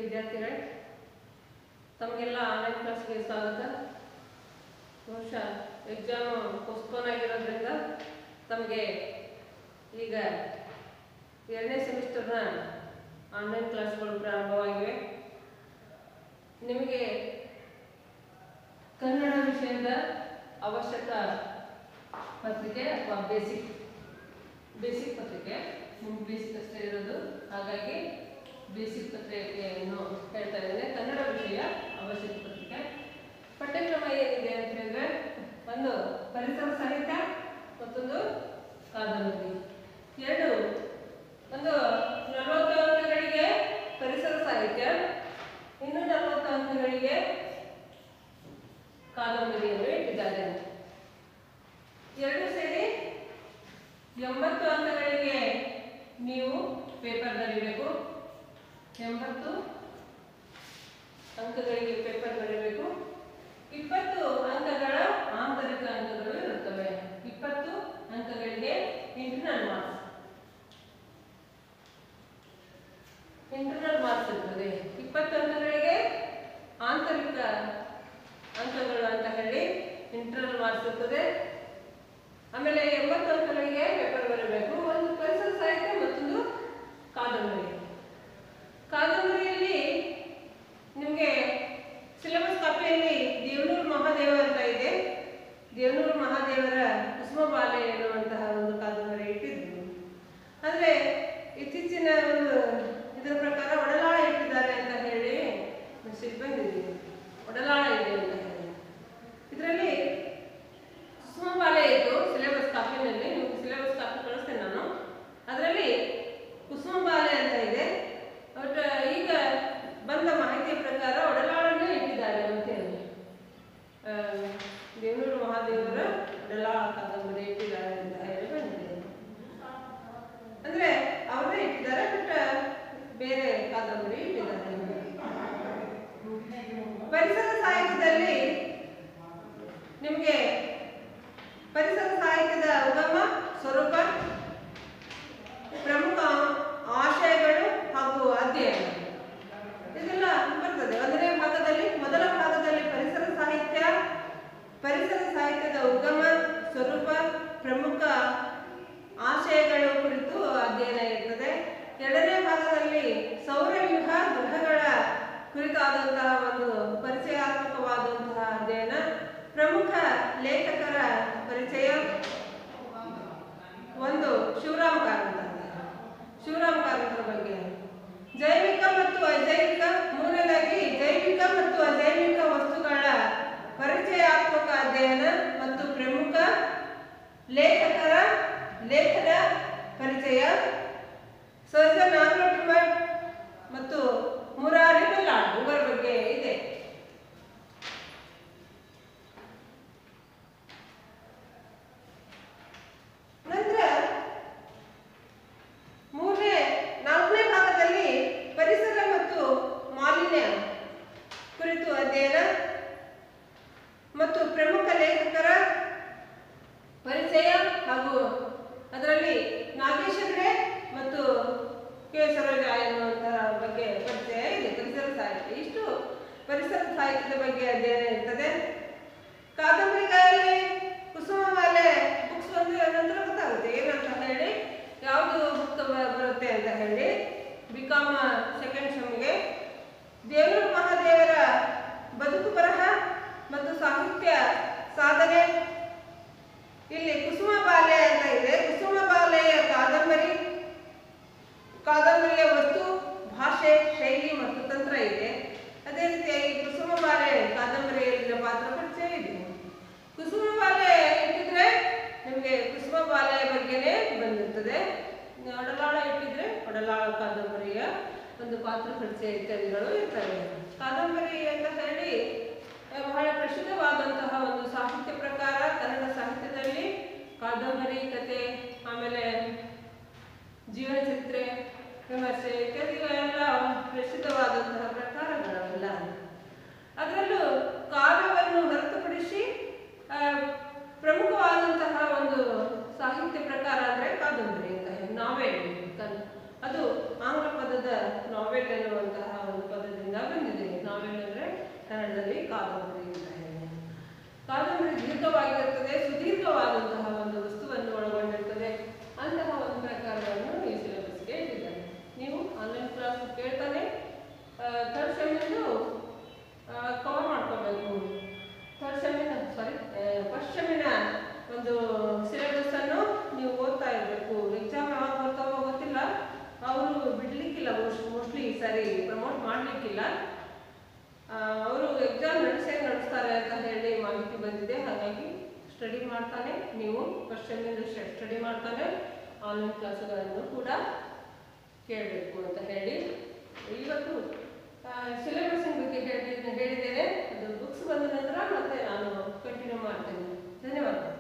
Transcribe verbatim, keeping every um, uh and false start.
ವಿದ್ಯಾರ್ಥಿಗಳೇ, ತಮಗೆಲ್ಲ ಆನ್ಲೈನ್ ಕ್ಲಾಸ್ಗೆ ಸ್ವಾಗತ. ಬಹುಶಃ ಎಕ್ಸಾಮ್ ಪೋಸ್ಟ್ಪೋನ್ ಆಗಿರೋದ್ರಿಂದ ತಮಗೆ ಈಗ ಎರಡನೇ ಸೆಮಿಸ್ಟರ್ನ ಆನ್ಲೈನ್ ಕ್ಲಾಸ್ಗಳು ಪ್ರಾರಂಭವಾಗಿವೆ. ನಿಮಗೆ ಕನ್ನಡ ವಿಷಯದ ಅವಶ್ಯಕ ಪತ್ರಿಕೆ ಅಥವಾ ಬೇಸಿಕ್ ಬೇಸಿಕ್ ಪತ್ರಿಕೆ ನಿಮ್ಗೆ ಬೇಸಿಕ್ ಅಷ್ಟೇ ಇರೋದು, ಹಾಗಾಗಿ ಬೇಸಿಕ್ ಪತ್ರಿಕೆಯನ್ನು ಹೇಳ್ತಾ ಇದ್ದೇನೆ. ಕನ್ನಡ ವಿಷಯ ಅವಶ್ಯಕ ಪತ್ರಿಕೆ ಪಠ್ಯಕ್ರಮ ಏನಿದೆ ಅಂತ ಹೇಳಿದ್ರೆ, ಒಂದು ಪರಿಸರ ಸಾಹಿತ್ಯ, ಮತ್ತೊಂದು ಕಾದಂಬರಿ. ಎರಡು ಒಂದು ನಲವತ್ತು ಅಂಕಗಳಿಗೆ ಪರಿಸರ ಸಾಹಿತ್ಯ, ಇನ್ನು ನಲವತ್ತು ಅಂಕಗಳಿಗೆ ಕಾದಂಬರಿಯನ್ನು ಇಟ್ಟಿದ್ದಾರೆ. ಎರಡು ಸೇರಿ ಎಂಬತ್ತು ಅಂಕಗಳಿಗೆ ನೀವು ಪೇಪರ್ ಬರೀಬೇಕು. ಎಂಬತ್ತು ಅಂಕಗಳಿಗೆ ಪೇಪರ್ ಬರೀಬೇಕು. ಇಪ್ಪತ್ತು ಅಂಕಗಳ ಆಂತರಿಕ ಅಂಕಗಳು ಇರುತ್ತವೆ. ಇಪ್ಪತ್ತು ಅಂಕಗಳಿಗೆ ಇಂಟರ್ನಲ್ ಮಾರ್ಕ್ಸ್ ಇಂಟರ್ನಲ್ ಮಾರ್ಕ್ಸ್ ಇರ್ತದೆ. ಇಪ್ಪತ್ತು ಅಂಕಗಳಿಗೆ ಆಂತರಿಕ ಅಂಕಗಳು ಅಂತ ಹೇಳಿ ಇಂಟರ್ನಲ್ ಮಾರ್ಕ್ಸ್ ಇರ್ತದೆ. ಆಮೇಲೆ ಎಂಬತ್ತು ಅಂಕಗಳಿಗೆ ಪೇಪರ್ ಬರಬೇಕು. ಒಂದು ಪರಿಸರ ಸಾಹಿತ್ಯ, ಮತ್ತೊಂದು ಕಾದಂಬರಿ. ಕಾದಂಬರಿಯಲ್ಲಿ ನಿಮಗೆ ಸಿಲೆಬಸ್ ಕಾಪಿಯಲ್ಲಿ ದೇವನೂರು ಮಹಾದೇವ ಅಂತ ಇದೆ. ದೇವನೂರು ಮಹಾದೇವರ ಕುಸುಮಬಾಲೆ ಎನ್ನುವಂತಹ ಒಂದು ಕಾದಂಬರಿ ಇಟ್ಟಿದ್ರು. ಆದರೆ ಇತ್ತೀಚಿನ ಒಂದು ಇದರ ಪ್ರಕಾರ ಒಡಲಾಳ ಇಟ್ಟಿದ್ದಾರೆ ಅಂತ ಹೇಳಿ ಮೆಸೇಜ್ ಬಂದಿದೆ. ಒಡಲಾಳ ಇದೆ ಅಂತ ಹೇಳಿ ಇದರಲ್ಲಿ ಕುಸುಮಬಾಲೆ ಇತ್ತು ಸಿಲೆಬಸ್ ಕಾಪಿನಲ್ಲಿ. ನಿಮಗೆ ಸಿಲೆಬಸ್ ಕಾಪಿ ಕಳಿಸ್ತೇನೆ ನಾನು. ಅದರಲ್ಲಿ ಕುಸುಮಬಾಲೆ ಅಂತ ಇದೆ. ಬಟ್ ಈಗ ಬಂದ ಮಾಹಿತಿಯ ಪ್ರಕಾರ ಒಡಲಾಳನ್ನೇ ಇಟ್ಟಿದ್ದಾರೆ ಅಂತ ಹೇಳಿ ದೇವನೂರು ಮಹಾದೇವರ ಒಡಲಾಳ ಕಾದಂಬರಿ ಇಟ್ಟಿದ್ದಾರೆ ಅಂತ ಹೇಳಿ ಬಂದಿದೆ. ಅಂದ್ರೆ ಅವರೇ ಇಟ್ಟಿದ್ದಾರೆ, ಬಟ್ ಬೇರೆ ಕಾದಂಬರಿ ಇಟ್ಟಿದ್ದಾರೆ. ಪರಿಸರ ಸಾಹಿತ್ಯದಲ್ಲಿ ನಿಮಗೆ ಪರಿಸರ ಸಾಹಿತ್ಯದ ಉಗಮ, ಸ್ವರೂಪ, ಪ್ರಮುಖ ಆಶಯಗಳು ಹಾಗೂ ಅಧ್ಯಯನ ಇದೆಲ್ಲ ಬರ್ತದೆ. ಒಂದನೇ ಭಾಗದಲ್ಲಿ ಮೊದಲ ಭಾಗದಲ್ಲಿ ಪರಿಸರ ಸಾಹಿತ್ಯ, ಪರಿಸರ ಸಾಹಿತ್ಯದ ಉಗಮ, ಸ್ವರೂಪ, ಪ್ರಮುಖ ಆಶಯಗಳು ಕುರಿತು ಅಧ್ಯಯನ ಇರ್ತದೆ. ಎರಡನೇ ಭಾಗದಲ್ಲಿ ಸೌರವ್ಯೂಹ ಗ್ರಹಗಳ ಕುರಿತಾದಂತಹ ಒಂದು ಪರಿಚಯಾತ್ಮಕವಾದಂತಹ ಅಧ್ಯಯನ, ಪ್ರಮುಖ ಲೇಖಕರ ಪರಿಚಯ, ಒಂದು ಶಿವರಾಮ್ ಕಾರಂತ ಶಿವರಾಮ್ ಕಾರಂತರ ಬಗ್ಗೆ, ಜೈವಿಕ ಮತ್ತು ಅಜೈವಿಕ, ಮೂರನೇದಾಗಿ ಜೈವಿಕ ಮತ್ತು ಅಜೈವಿಕ ವಸ್ತುಗಳ ಪರಿಚಯಾತ್ಮಕ ಅಧ್ಯಯನ ಮತ್ತು ಪ್ರಮುಖ ಲೇಖಕರ ಲೇಖನ ಪರಿಚಯ, ಸಹಜ ನಾಗರಮಠ್ ಮತ್ತು ಮುರಾರಿ ಬಲ್ಲಾಳ್ ಇವರ ಬಗ್ಗೆ ಇದೆ. ನಂತರ ಮೂರನೇ ನಾಲ್ಕನೇ ಭಾಗದಲ್ಲಿ ಪರಿಸರ ಮತ್ತು ಮಾಲಿನ್ಯ ಕುರಿತು ಅಧ್ಯಯನ ಮತ್ತು ಪ್ರಮುಖ ಲೇಖಕರ ಪರಿಚಯ ಹಾಗೂ ಅದರಲ್ಲಿ ನಾಗೇಶ್ ಹೆಗಡೆ ಮತ್ತು ಕೆ ಸರೋಜ ಎನ್ನುವಂತಹ ಬಗ್ಗೆ ಪರಿಚಯ ಇದೆ. ಪರಿಸರ ಸಾಹಿತ್ಯ ಇಷ್ಟು ಪರಿಸರ ಸಾಹಿತ್ಯದ ಬಗ್ಗೆ ಅಧ್ಯಯನ ಇರ್ತದೆ. ಕಾದಂಬರಿಗಳಲ್ಲಿ ಕುಸುಮಬಾಲೆ ಬುಕ್ಸ್ ಬಂದ ನಂತರ ಗೊತ್ತಾಗುತ್ತೆ ಏನಂತ ಹೇಳಿ, ಯಾವುದು ಬುಕ್ ಬರುತ್ತೆ ಅಂತ ಹೇಳಿ. ಬಿ ಕಾಮ್ ಸೆಕೆಂಡ್ ಸೆಮ್ಗೆ ದೇವನೂರು ಮಹಾದೇವರ ಬದುಕು ಬರಹ ಮತ್ತು ಸಾಹಿತ್ಯ ಸಾಧನೆ, ಇಲ್ಲಿ ಕುಸುಮಬಾಲೆ ಅಂತ ಇದೆ. ಕುಸುಮಬಾಲೆಯ ಕಾದಂಬರಿ ಕಾದಂಬರಿಯ ವಸ್ತು, ಭಾಷೆ, ಶೈಲಿ ಮತ್ತು ತಂತ್ರ ಇದೆ. ಅದೇ ರೀತಿಯಾಗಿ ಕುಸುಮಬಾಲೆ ಕಾದಂಬರಿಯಲ್ಲಿನ ಪಾತ್ರ ಪರಿಚಯ ಇದೆ. ಕುಸುಮಬಾಲೆ ಇಟ್ಟಿದ್ರೆ ನಿಮಗೆ ಕುಸುಮಬಾಲೆಯ ಬಗ್ಗೆನೇ ಬಂದಿರ್ತದೆ. ಒಡಲಾಳ ಇಟ್ಟಿದ್ರೆ ಒಡಲಾಳ ಕಾದಂಬರಿಯ ಒಂದು ಪಾತ್ರ ಪರಿಚಯ ಇತ್ಯಾದಿಗಳು ಇರ್ತವೆ. ಕಾದಂಬರಿ ಅಂತ ಹೇಳಿ ಬಹಳ ಪ್ರಸಿದ್ಧವಾದಂತಹ ಒಂದು ಸಾಹಿತ್ಯ ಪ್ರಕಾರ. ಕನ್ನಡ ಸಾಹಿತ್ಯದಲ್ಲಿ ಕಾದಂಬರಿ, ಕತೆ, ಆಮೇಲೆ ಜೀವನ ಚರಿತ್ರೆ, ವಿಮರ್ಶೆ ಇತ್ಯಾದಿಗಳೆಲ್ಲ ಪ್ರಸಿದ್ಧವಾದಂತಹ ಪ್ರಕಾರಗಳೆಲ್ಲ. ಅದರಲ್ಲೂ ಕಾವ್ಯವನ್ನು ಹೊರತುಪಡಿಸಿ ಪ್ರಮುಖವಾದಂತಹ ಒಂದು ಸಾಹಿತ್ಯ ಪ್ರಕಾರ ಅಂದರೆ ಕಾದಂಬರಿ ಅಂತ ನಾವೆಲ್, ಅದು ಆಂಗ್ಲ ಪದದ ನಾವೆಲ್ ಎನ್ನುವಂತಹ ಒಂದು ಪದದಿಂದ ಕಾದಂಬರಿ ಅಂತ ಹೇಳಿ. ಕಾದಂಬರಿ ದೀರ್ಘವಾಗಿರುತ್ತದೆ, ಸುದೀರ್ಘವಾದಂತಹ ಒಂದು ವಸ್ತುವನ್ನು ಒಳಗೊಂಡಿರ್ತದೆ. ಅಂತಹ ಒಂದು ಪ್ರಕಾರವನ್ನು ಈ ಸಿಲೆಬಸ್ಗೆ ಇಟ್ಟಿದ್ದಾರೆ. ನೀವು ಆನ್ಲೈನ್ ಕ್ಲಾಸ್ ಕೇಳ್ತಾನೆ ಥರ್ಡ್ ಸೆಮ್ಮಿಂದು ಕವರ್ ಮಾಡ್ಕೋಬೇಕು. ಥರ್ಡ್ ಸೆಮ್ಮಿನ ಸಾರಿ ಫಸ್ಟ್ ಸೆಮ್ಮಿನ ಒಂದು ಸಿಲೆಬಸ್ಸನ್ನು ನೀವು ಓದ್ತಾ ಇರಬೇಕು. ಎಕ್ಸಾಮ್ ಯಾವಾಗ ಬರ್ತಾವೋ ಗೊತ್ತಿಲ್ಲ, ಅವರು ಬಿಡಲಿಕ್ಕಿಲ್ಲ, ಮೋಸ್ಟ್ಲಿ ಈ ಸಾರಿ ಪ್ರಮೋಟ್ ಮಾಡಲಿಕ್ಕಿಲ್ಲ. ಅವರು ಎಕ್ಸಾಮ್ ನಡೆಸೇ ನಡೆಸ್ತಾರೆ ಅಂತ ಹೇಳಿ ಮಾಹಿತಿ ಬಂದಿದೆ. ಹಾಗಾಗಿ ಸ್ಟಡಿ ಮಾಡ್ತಾನೆ, ನೀವು ಫಸ್ಟ್ ಸೆಮ್ಮಿಂದ ಸ್ಟಡಿ ಮಾಡ್ತಾನೆ ಆನ್ಲೈನ್ ಕ್ಲಾಸುಗಳನ್ನು ಕೂಡ ಕೇಳಬೇಕು ಅಂತ ಹೇಳಿ ಇವತ್ತು ಸಿಲೆಬಸ್ಸಿನ ಬಗ್ಗೆ ಹೇಳಿ ಹೇಳಿದ್ದೇನೆ. ಅದು ಬುಕ್ಸ್ ಬಂದ ನಂತರ ಮತ್ತೆ ನಾನು ಕಂಟಿನ್ಯೂ ಮಾಡ್ತೇನೆ. ಧನ್ಯವಾದ.